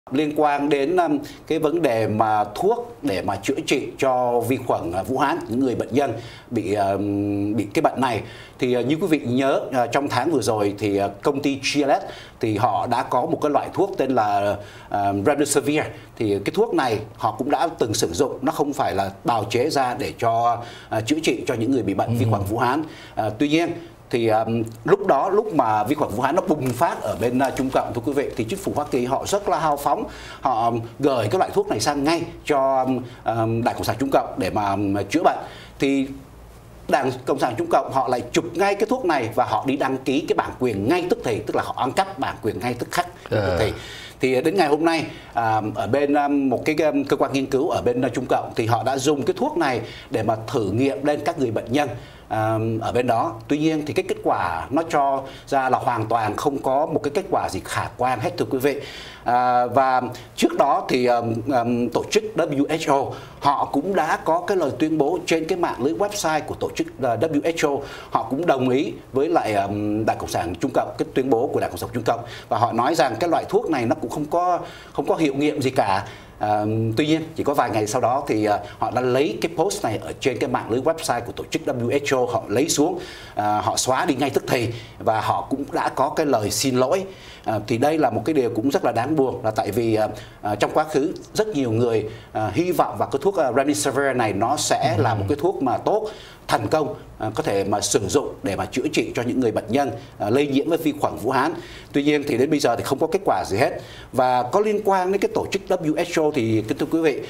liên quan đến cái vấn đề mà thuốc để mà chữa trị cho vi khuẩn Vũ Hán, những người bệnh nhân bị cái bệnh này. Thì như quý vị nhớ, trong tháng vừa rồi thì công ty GLS thì họ đã có một cái loại thuốc tên là Remdesivir. Thì cái thuốc này họ cũng đã từng sử dụng, nó không phải là bào chế ra để cho chữa trị cho những người bị bệnh vi khuẩn Vũ Hán. Tuy nhiên thì lúc mà vi khuẩn Vũ Hán nó bùng phát ở bên Trung Cộng, thưa quý vị, thì chính phủ Hoa Kỳ họ rất là hào phóng, họ gửi cái loại thuốc này sang ngay cho Đảng Cộng sản Trung Cộng để mà chữa bệnh. Thì Đảng Cộng sản Trung Cộng họ lại chụp ngay cái thuốc này và họ đi đăng ký cái bản quyền ngay tức thì, tức là họ ăn cắp bản quyền ngay tức khắc. Thì đến ngày hôm nay ở bên một cái cơ quan nghiên cứu ở bên Trung Cộng thì họ đã dùng cái thuốc này để mà thử nghiệm lên các người bệnh nhân ở bên đó. Tuy nhiên thì cái kết quả nó cho ra là hoàn toàn không có một cái kết quả gì khả quan hết, thưa quý vị. Và trước đó thì tổ chức WHO họ cũng đã có cái lời tuyên bố trên cái mạng lưới website của tổ chức WHO. Họ cũng đồng ý với lại Đảng Cộng sản Trung Cộng, cái tuyên bố của Đảng Cộng sản Trung Cộng, và họ nói rằng cái loại thuốc này nó cũng không có hiệu nghiệm gì cả. Tuy nhiên chỉ có vài ngày sau đó thì họ đã lấy cái post này ở trên cái mạng lưới website của tổ chức WHO, họ lấy xuống, họ xóa đi ngay tức thì, và họ cũng đã có cái lời xin lỗi. Thì đây là một cái điều cũng rất là đáng buồn, là tại vì trong quá khứ rất nhiều người hy vọng vào cái thuốc Remdesivir này nó sẽ là một cái thuốc mà tốt, thành công, có thể mà sử dụng để mà chữa trị cho những người bệnh nhân lây nhiễm với vi khuẩn Vũ Hán. Tuy nhiên thì đến bây giờ thì không có kết quả gì hết. Và có liên quan đến cái tổ chức WHO thì kính thưa quý vị,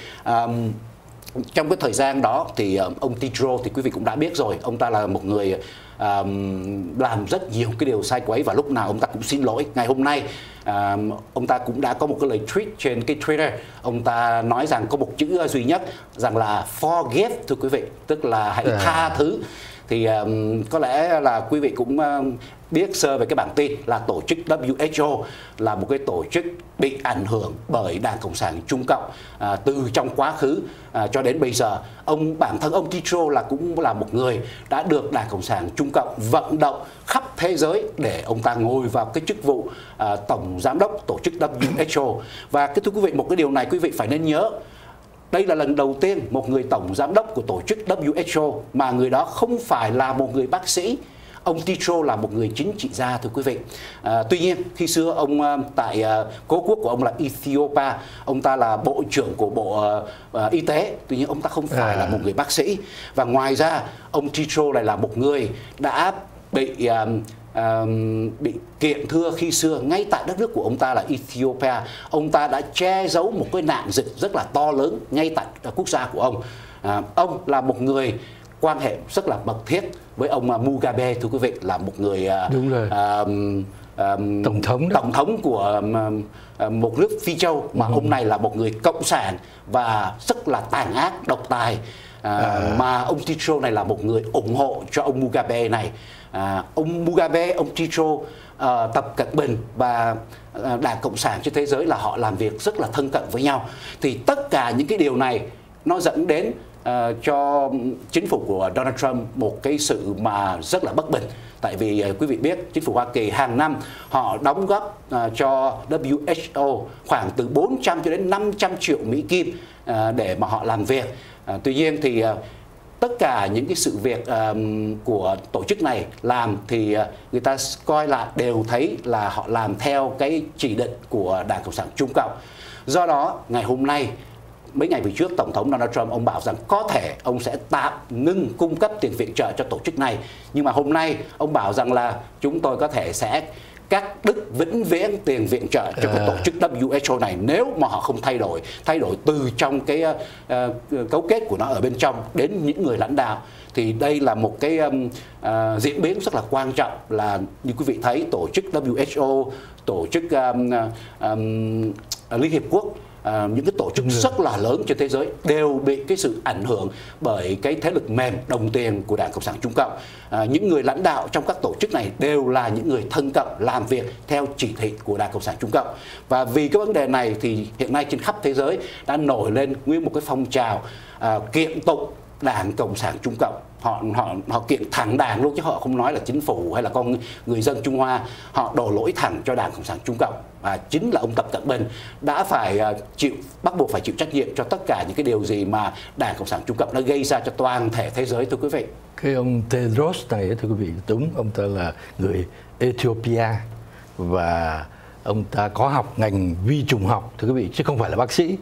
trong cái thời gian đó thì ông Tedros thì quý vị cũng đã biết rồi, ông ta là một người làm rất nhiều cái điều sai quấy và lúc nào ông ta cũng xin lỗi. Ngày hôm nay ông ta cũng đã có một cái lời tweet trên cái Twitter, ông ta nói rằng có một chữ duy nhất, rằng là forgive, thưa quý vị, tức là hãy tha thứ. Thì có lẽ là quý vị cũng biết sơ về cái bản tin là tổ chức WHO là một cái tổ chức bị ảnh hưởng bởi Đảng Cộng sản Trung Cộng từ trong quá khứ cho đến bây giờ. Bản thân ông Tedros cũng là một người đã được Đảng Cộng sản Trung Cộng vận động khắp thế giới để ông ta ngồi vào cái chức vụ tổng giám đốc tổ chức WHO. Và thưa quý vị, một cái điều này quý vị phải nên nhớ, đây là lần đầu tiên một người tổng giám đốc của tổ chức WHO mà người đó không phải là một người bác sĩ. Ông Tedros là một người chính trị gia, thưa quý vị. Tuy nhiên khi xưa ông tại cố quốc của ông là Ethiopia, ông ta là bộ trưởng của bộ y tế. Tuy nhiên ông ta không phải là một người bác sĩ. Và ngoài ra ông Tedros lại là một người đã bị kiện thưa khi xưa ngay tại đất nước của ông ta là Ethiopia. Ông ta đã che giấu một cái nạn dịch rất là to lớn ngay tại quốc gia của ông. Ông là một người quan hệ rất là mật thiết với ông Mugabe, thưa quý vị, là một người tổng thống của một nước Phi Châu, mà ông này là một người cộng sản và rất là tàn ác, độc tài. Mà ông Tedros này là một người ủng hộ cho ông Mugabe này. Ông Mugabe, ông Tedros, Tập Cận Bình và Đảng Cộng sản trên thế giới là họ làm việc rất là thân cận với nhau. Thì tất cả những cái điều này nó dẫn đến cho chính phủ của Donald Trump một cái sự mà rất là bất bình. Tại vì quý vị biết chính phủ Hoa Kỳ hàng năm họ đóng góp cho WHO khoảng từ 400 cho đến 500 triệu Mỹ Kim để mà họ làm việc. Tuy nhiên thì tất cả những cái sự việc của tổ chức này làm thì người ta coi lại đều thấy là họ làm theo cái chỉ định của Đảng Cộng sản Trung Cộng. Do đó ngày hôm nay, mấy ngày về trước, Tổng thống Donald Trump ông bảo rằng có thể ông sẽ tạm ngưng cung cấp tiền viện trợ cho tổ chức này. Nhưng mà hôm nay ông bảo rằng là chúng tôi có thể sẽ cắt đứt vĩnh viễn tiền viện trợ cho cái tổ chức WHO này nếu mà họ không thay đổi từ trong cái cấu kết của nó ở bên trong đến những người lãnh đạo. Thì đây là một cái diễn biến rất là quan trọng, là như quý vị thấy tổ chức WHO, tổ chức Liên Hiệp Quốc, những cái tổ chức rất là lớn trên thế giới đều bị cái sự ảnh hưởng bởi cái thế lực mềm đồng tiền của Đảng Cộng sản Trung Cộng. Những người lãnh đạo trong các tổ chức này đều là những người thân cận, làm việc theo chỉ thị của Đảng Cộng sản Trung Cộng. Và vì cái vấn đề này thì hiện nay trên khắp thế giới đã nổi lên nguyên một cái phong trào kiện tụng Đảng Cộng sản Trung Cộng. họ kiện thẳng Đảng luôn, chứ họ không nói là chính phủ hay là con người dân Trung Hoa. Họ đổ lỗi thẳng cho Đảng Cộng sản Trung Cộng, và chính là ông Tập Cận Bình đã phải bắt buộc phải chịu trách nhiệm cho tất cả những cái điều gì mà Đảng Cộng sản Trung Cộng đã gây ra cho toàn thể thế giới, thưa quý vị. Cái ông Tedros này, thưa quý vị, đúng, ông ta là người Ethiopia và ông ta có học ngành vi trùng học, thưa quý vị, chứ không phải là bác sĩ,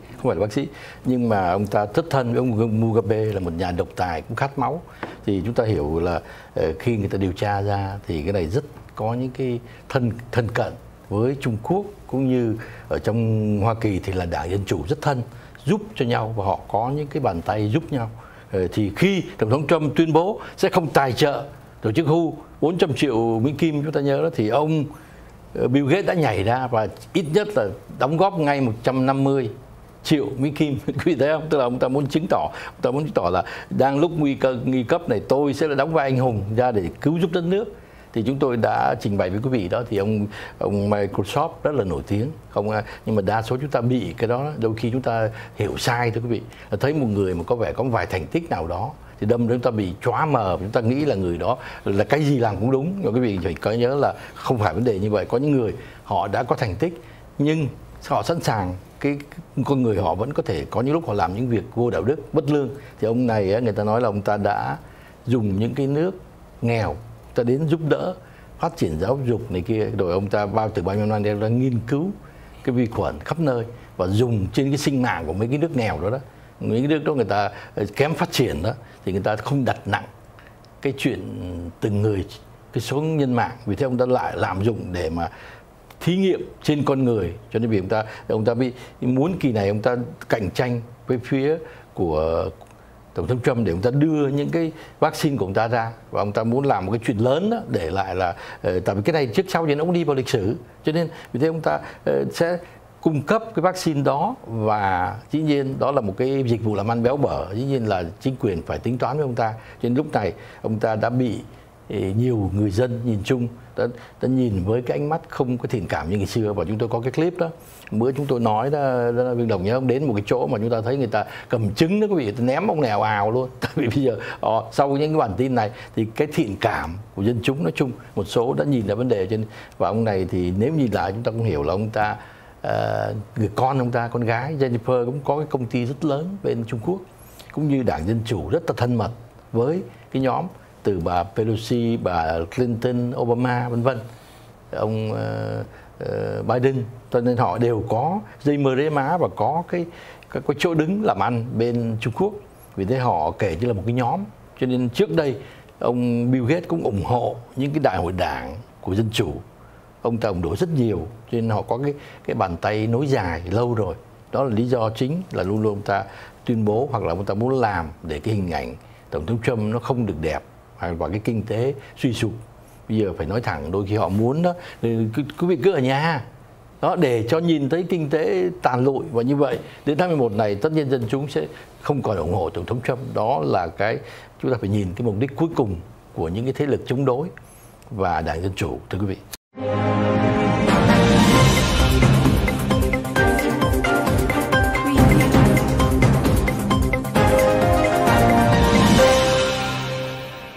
nhưng mà ông ta rất thân với ông Mugabe, là một nhà độc tài cũng khát máu. Thì chúng ta hiểu là khi người ta điều tra ra thì cái này rất có những cái thân cận với Trung Quốc, cũng như ở trong Hoa Kỳ thì là Đảng Dân Chủ rất thân, giúp cho nhau và họ có những cái bàn tay giúp nhau. Thì khi Tổng thống Trump tuyên bố sẽ không tài trợ tổ chức WHO 400 triệu Mỹ Kim, chúng ta nhớ đó, thì ông Bill Gates đã nhảy ra và ít nhất là đóng góp ngay 150 triệu Mỹ Kim. Quý vị thấy không? Tức là ông ta muốn chứng tỏ là đang lúc nguy cấp này, tôi sẽ là đóng vai anh hùng ra để cứu giúp đất nước. Thì chúng tôi đã trình bày với quý vị đó, thì ông Microsoft rất là nổi tiếng, nhưng mà đa số chúng ta bị cái đó, đôi khi chúng ta hiểu sai, thưa quý vị, thấy một người mà có vẻ có vài thành tích nào đó thì đâm chúng ta bị chóa mờ, chúng ta nghĩ là người đó là cái gì làm cũng đúng. Nhưng quý vị phải có nhớ là không phải vấn đề như vậy. Có những người họ đã có thành tích nhưng họ sẵn sàng, cái con người họ vẫn có thể có những lúc họ làm những việc vô đạo đức, bất lương. Thì ông này người ta nói là ông ta đã dùng những cái nước nghèo ta đến giúp đỡ phát triển giáo dục này kia, rồi ông ta từ bao nhiêu năm nay đã nghiên cứu cái vi khuẩn khắp nơi và dùng trên cái sinh mạng của mấy cái nước nghèo đó. Mấy cái nước đó người ta kém phát triển đó, thì người ta không đặt nặng cái chuyện từng người, cái số nhân mạng, vì thế ông ta lại lạm dụng để mà thí nghiệm trên con người. Cho nên vì ông ta bị muốn kỳ này ông ta cạnh tranh với phía của Tổng thống Trump để ông ta đưa những cái vaccine của ông ta ra, và ông ta muốn làm một cái chuyện lớn đó, để lại là tại vì cái này trước sau thì nó cũng đi vào lịch sử, cho nên vì thế ông ta sẽ cung cấp cái vaccine đó, và dĩ nhiên đó là một cái dịch vụ làm ăn béo bở, dĩ nhiên là chính quyền phải tính toán với ông ta. Cho nên lúc này ông ta đã bị nhiều người dân nhìn chung đã nhìn với cái ánh mắt không có thiện cảm như ngày xưa. Và chúng tôi có cái clip đó, bữa chúng tôi nói đó, Viên Đồng nhớ, ông đến một cái chỗ mà chúng ta thấy người ta cầm trứng đó, quý vị, ném ông này ào ào luôn. Tại vì bây giờ sau những cái bản tin này thì cái thiện cảm của dân chúng nói chung, một số đã nhìn ra vấn đề. Trên và ông này thì nếu nhìn lại chúng ta cũng hiểu là ông ta, người con ông ta, con gái Jennifer cũng có cái công ty rất lớn bên Trung Quốc, cũng như Đảng Dân Chủ rất là thân mật với cái nhóm từ bà Pelosi, bà Clinton, Obama vân vân, ông Biden, cho nên họ đều có dây mơ rễ má và có cái chỗ đứng làm ăn bên Trung Quốc. Vì thế họ kể như là một cái nhóm. Cho nên trước đây ông Bill Gates cũng ủng hộ những cái đại hội đảng của Dân Chủ, ông ta ủng hộ rất nhiều, cho nên họ có cái bàn tay nối dài lâu rồi. Đó là lý do chính là luôn luôn ông ta tuyên bố, hoặc là ông ta muốn làm để cái hình ảnh Tổng thống Trump nó không được đẹp, và cái kinh tế suy sụp. Bây giờ phải nói thẳng, đôi khi họ muốn đó, quý vị cứ ở nhà đó để cho nhìn thấy kinh tế tàn lụi, và như vậy đến tháng 11 này tất nhiên dân chúng sẽ không còn ủng hộ Tổng thống Trump. Đó là cái chúng ta phải nhìn cái mục đích cuối cùng của những cái thế lực chống đối và Đảng Dân Chủ, thưa quý vị.